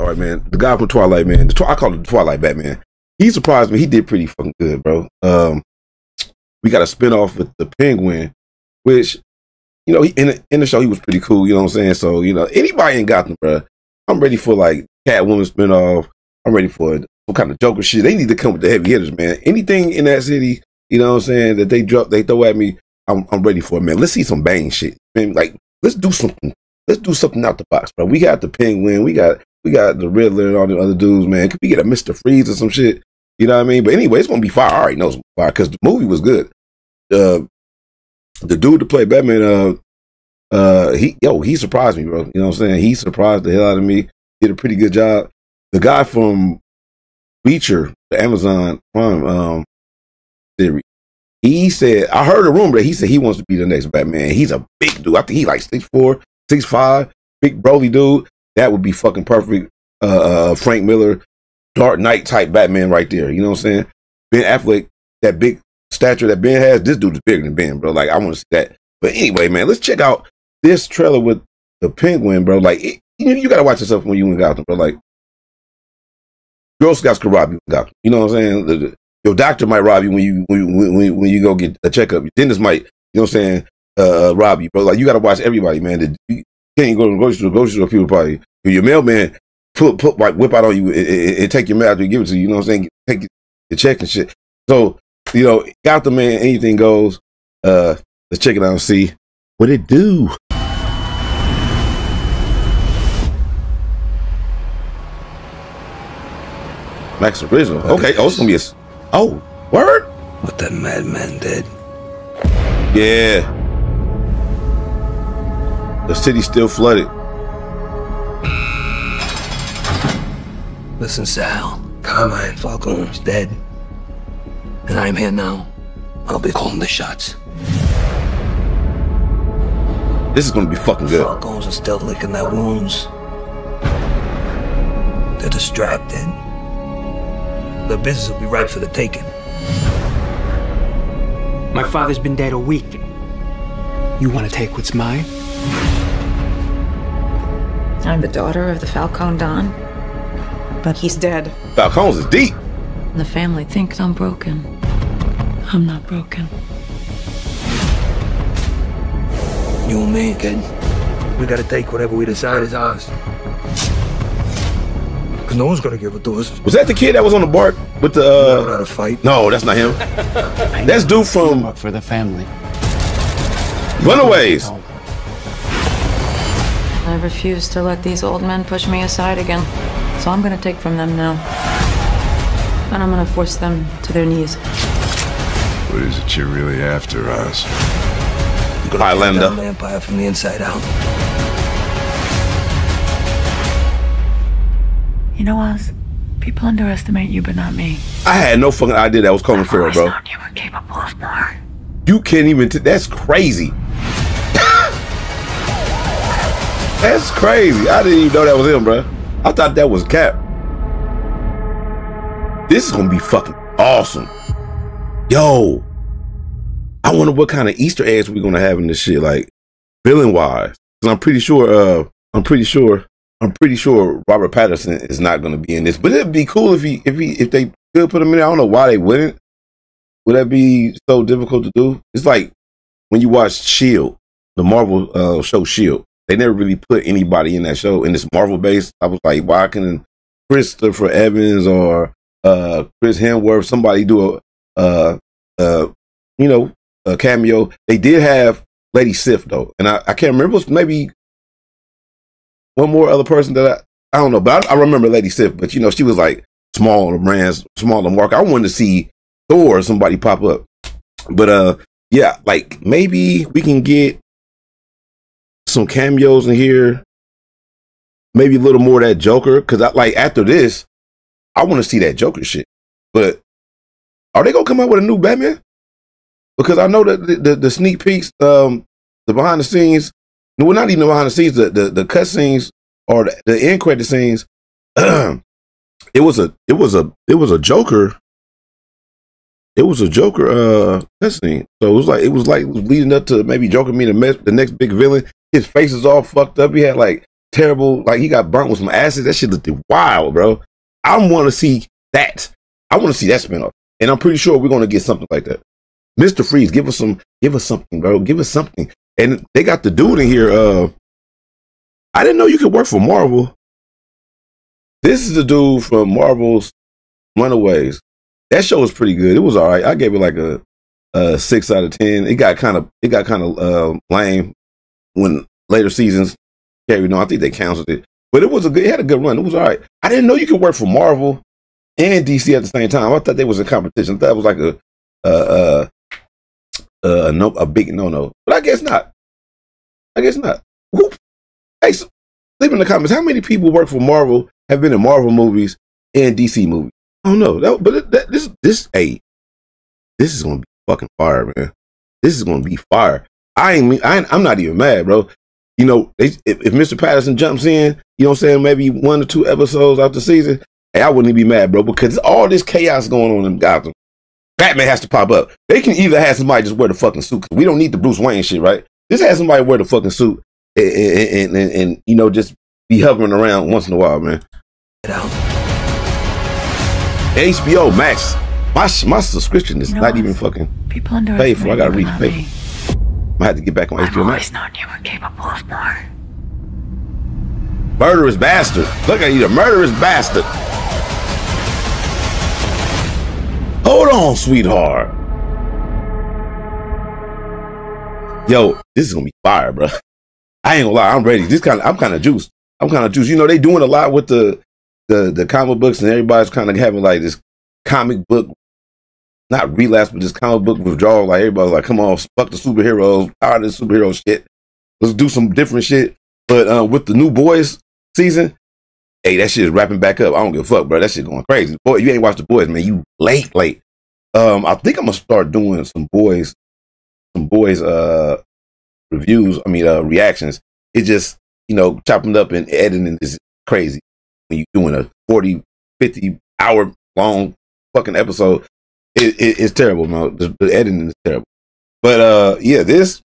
hard, man. The guy from Twilight, man. I call it the Twilight Batman. He surprised me. He did pretty fucking good, bro. We got a spinoff with the Penguin, which, you know, in the show he was pretty cool. You know what I'm saying? So, you know, anybody in Gotham, bro, I'm ready for like Catwoman spinoff. I'm ready for some kind of Joker shit. They need to come with the heavy hitters, man. Anything in that city, you know what I'm saying, that they throw at me, I'm ready for it, man. Let's see some Bane shit, man. Like, let's do something. Let's do something out the box, bro. We got the Penguin. We got the Riddler and all the other dudes, man. Could we get a Mr. Freeze or some shit? You know what I mean? But anyway, it's gonna be fire. I already know it's gonna be fire because the movie was good. The dude to play Batman, he surprised me, bro. You know what I'm saying? He surprised the hell out of me. Did a pretty good job. The guy from Reacher, the Amazon Prime series, he said, I heard a rumor that he said he wants to be the next Batman. He's a big dude. I think he like 6'4", 6'5", big broly dude. That would be fucking perfect. Frank Miller, Dark Knight type Batman right there. You know what I'm saying? Ben Affleck, that big stature that Ben has, this dude is bigger than Ben, bro. Like, I want to see that. But anyway, man, let's check out this trailer with the Penguin, bro. Like, you gotta watch yourself when you in Gotham, bro. Like, Girl Scouts could rob you in Gotham. You know what I'm saying? Your doctor might rob you when you go get a checkup. Your dentist might, you know what I'm saying, rob you, bro. Like, you gotta watch everybody, man. You can't go to the grocery store, people probably, your mailman like whip out on you and take your mail after you give it to you. You know what I'm saying? Take your check and shit. So, you know, Gotham, man, anything goes. Let's check it out and see what it do. Max Original. Okay. Oh, it's gonna be word? What that madman did. Yeah. The city's still flooded. Listen, Sal. Carmine Falcone's dead. And I'm here now. I'll be calling the shots. This is gonna be fucking good. Falcones are still licking their wounds. They're distracted. The business will be ripe for the taking. My father's been dead a week. You want to take what's mine? I'm the daughter of the Falcone Don, but he's dead. Falcones is deep. The family thinks I'm broken. I'm not broken. You and me, kid. We gotta take whatever we decide is ours. Because no one's gonna give it to us. Was that the kid that was on the bark with the Know how to fight? No, that's not him. That's dude from for the family. Runaways. I refuse to let these old men push me aside again. So I'm gonna take from them now. And I'm gonna force them to their knees. What is it you're really after, Oz? Highlander. The empire from the inside out. You know, Oz, people underestimate you, but not me. I had no fucking idea that was Colin Farrell, bro. You were capable of more. You can't even. That's crazy. That's crazy. I didn't even know that was him, bro. I thought that was Cap. This is gonna be fucking awesome. Yo, I wonder what kind of Easter eggs we're gonna have in this shit, like villain wise. Cause I'm pretty sure Robert Pattinson is not gonna be in this. But it'd be cool if they could put him in there. I don't know why they wouldn't. Would that be so difficult to do? It's like when you watch S.H.I.E.L.D., the Marvel show S.H.I.E.L.D., they never really put anybody in that show. In this Marvel base, I was like, why can Christopher Evans or Chris Hemsworth, somebody do a cameo? They did have Lady Sif though, and I can't remember. It was maybe one more other person that I don't know, but I remember Lady Sif. But you know, she was like small on the brands, small on the market. I wanted to see Thor or somebody pop up, but yeah, like maybe we can get some cameos in here, maybe a little more of that Joker, because after this I want to see that Joker shit. But are they gonna come out with a new Batman? Because I know that the sneak peeks, the behind the scenes, well, not even the behind the scenes, the cut scenes or the end credit scenes, it was a Joker. It was a Joker cut scene. So it was leading up to maybe Joker being the next big villain. His face is all fucked up. He had like terrible. Like he got burnt with some acid. That shit looked wild, bro. I want to see that. I want to see that spinoff, and I'm pretty sure we're gonna get something like that. Mr. Freeze, give us something, bro. Give us something. And they got the dude in here. I didn't know you could work for Marvel. This is the dude from Marvel's Runaways. That show was pretty good. It was all right. I gave it like a 6 out of 10. It got kind of lame when later seasons carried on. I think they canceled it, but it had a good run. It was all right. I didn't know you could work for Marvel and DC at the same time. I thought they was in competition. I thought it was like a big no, but I guess not. Whoop. Hey, so leave in the comments how many people work for Marvel, have been in Marvel movies and DC movies. I don't know, this is gonna be fucking fire, man. This is gonna be fire. I'm not even mad, bro. You know, if Mr. Patterson jumps in, you know what I'm saying, maybe 1 or 2 episodes out the season, hey, I wouldn't even be mad, bro, because all this chaos going on in Gotham. Batman has to pop up. They can either have somebody just wear the fucking suit. We don't need the Bruce Wayne shit, right? Just have somebody wear the fucking suit and you know, just be hovering around once in a while, man. HBO Max. My subscription is not even fucking paid for. I gotta read pay for. I had to get back on HBO Max. I've always known you were capable of more. Murderous bastard. Look at you, the murderous bastard. Hold on, sweetheart. Yo, this is gonna be fire, bro. I ain't gonna lie, I'm ready. I'm kind of juiced. You know, they doing a lot with the comic books, and everybody's kind of having like this comic book, not relapse, but this comic book withdrawal. Like everybody's like, come on, fuck the superheroes, tired of the superhero shit. Let's do some different shit. But with the new Boys season, hey, that shit is wrapping back up. I don't give a fuck, bro. That shit going crazy. Boy, you ain't watched the Boys, man. You late. I think I'm gonna start doing some boys reviews. Reactions. It just, you know, chopping up and editing is crazy when you're doing a 40, 50 hour long fucking episode. It's terrible, man. The editing is terrible. But yeah, this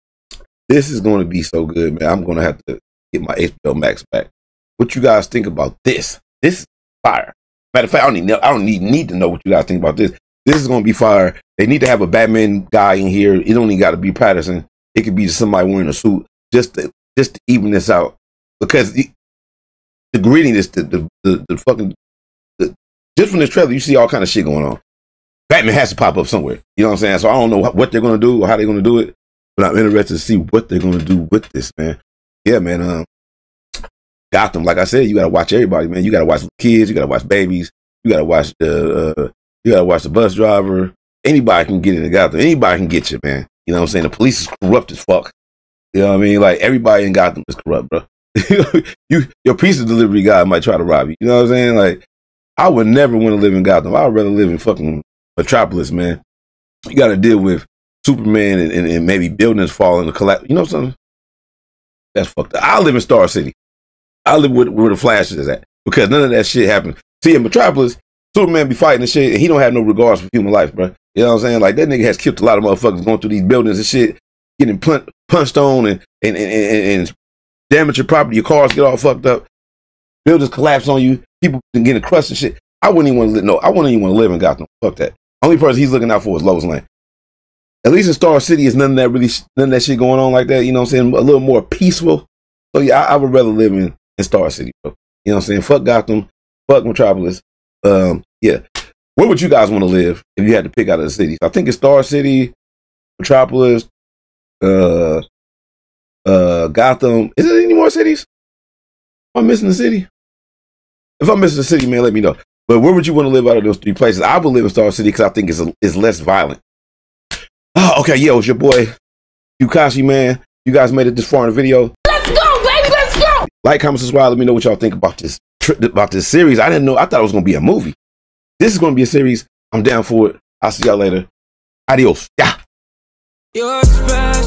is going to be so good, man. I'm going to have to get my HBO Max back. What you guys think about this? This is fire. Matter of fact, I don't need to know what you guys think about this. This is going to be fire. They need to have a Batman guy in here. It don't even got to be Patterson. It could be just somebody wearing a suit just to even this out. Because the grittiness, the fucking, just from this trailer, you see all kind of shit going on. Batman has to pop up somewhere. You know what I'm saying? So I don't know what they're going to do or how they're going to do it, but I'm interested to see what they're going to do with this, man. Yeah, man. Gotham, like I said, you got to watch everybody, man. You got to watch kids. You got to watch babies. You got to watch the bus driver. Anybody can get into Gotham. Anybody can get you, man. You know what I'm saying? The police is corrupt as fuck. You know what I mean? Like, everybody in Gotham is corrupt, bro. Your pizza delivery guy might try to rob you. You know what I'm saying? Like, I would never want to live in Gotham. I'd rather live in fucking Metropolis, man. You got to deal with Superman and maybe buildings falling to collapse. You know something? That's fucked up. I live in Star City. I live where the Flash is at, because none of that shit happens. See, in Metropolis, Superman be fighting and shit, and he don't have no regards for human life, bro. You know what I'm saying? Like, that nigga has killed a lot of motherfuckers going through these buildings and shit, getting punched on and damage your property. Your cars get all fucked up. Buildings collapse on you. People getting crushed and shit. I wouldn't even want to live. No, I wouldn't even want to live in Gotham. Fuck that. Only person he's looking out for is Lois Lane. At least in Star City, is none of that shit going on like that. You know what I'm saying? A little more peaceful. So yeah, I would rather live in Star City, bro. You know what I'm saying? Fuck Gotham. Fuck Metropolis. Yeah. Where would you guys want to live if you had to pick out of the cities? I think it's Star City, Metropolis, Gotham. Is there any more cities? Am I missing the city? If I'm missing the city, man, let me know. But where would you want to live out of those 3 places? I would live in Star City because I think it's less violent. Oh, okay, yeah, it was your boy, Yukashi, man. You guys made it this far in the video. Let's go, baby, let's go! Like, comment, subscribe. Let me know what y'all think about this series. I didn't know. I thought it was going to be a movie. This is going to be a series. I'm down for it. I'll see y'all later. Adios. Yeah.